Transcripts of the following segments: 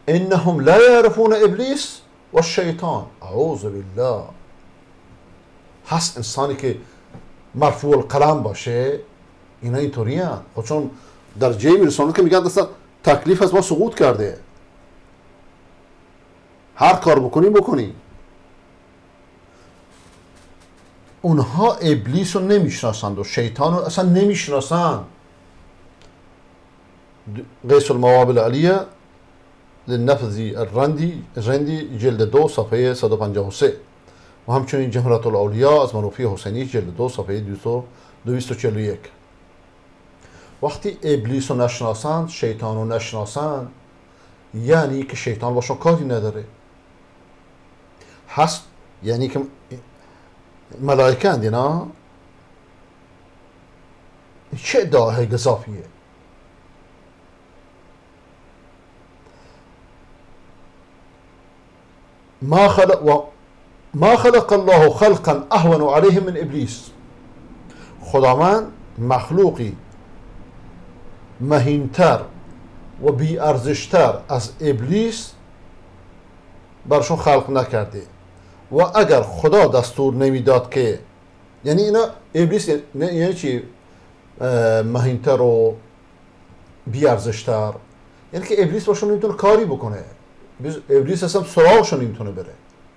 انهم لا يعرفون ابلیس و الشیطان. اعوذ بالله. هست انسانی که مرفوع القلم باشه اینا اینطوری هستند. خب چون در جایی میرسونه که میگن اصلا تکلیف از ما سقوط کرده، هر کار بکنیم. اونها ابلیس رو نمیشناسند و شیطان رو اصلا نمیشناسند. قیس المواهب العلیه للنفذی الرندی جلد 2 صفحه 153 و همچنین جمهرات الاولیاء از منوفی حسینی جلد 2 صفحه 241. وقتی ابلیس رو نشناسند، شیطان رو نشناسند، یعنی که شیطان باشون کاری نداره. هست یعنی که ملائکه اند اینا. چه ادعای گزافیه. ما خلق الله خلقا اهون عليه من ابلیس. خداوند مخلوقی مهینتر و بی ارزشتر از ابلیس برشون خلق نکرده. و اگر خدا دستور نمیداد که، یعنی اینا ابلیس یعنی چی مهینتر و بی ارزشتر؟ یعنی که ابلیس باشون نمیتونه کاری بکنه، ابلیس اصلا سراغشون نمیتونه بره.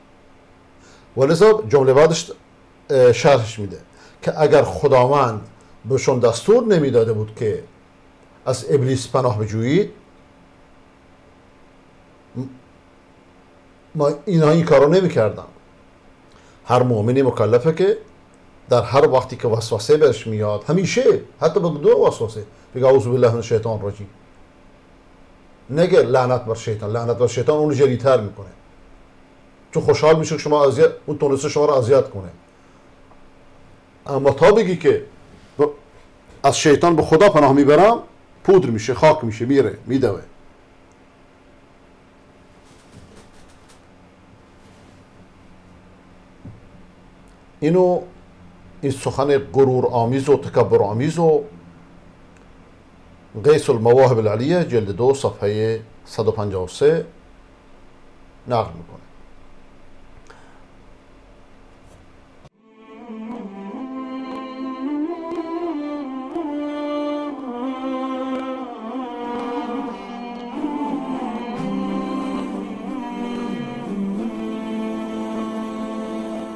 ولذا جمله بعدش شرحش میده که اگر خداوند بهشون دستور نمیداده بود که از ابلیس پناه بجویید، ما اینا این کارو نمیکردن. هر مؤمنی مکلفه که در هر وقتی که وسوسه بهش میاد، همیشه حتی به دو وسوسه بگه اعوذ بالله من الشیطان الرجیم. نگه لعنت بر شیطان. لعنت بر شیطان اونو جریتر میکنه، چون خوشحال میشه که شما اذیت، اون تونسته شما رو اذیت کنه. اما تا بگی که از شیطان به خدا پناه میبرم، پودر میشه، خاک میشه، میره میدوه. این سخن غرور آمیز و تکبر آمیز و قیس المواهب العلیه جلد 2 صفحه 153 نقل میکنه.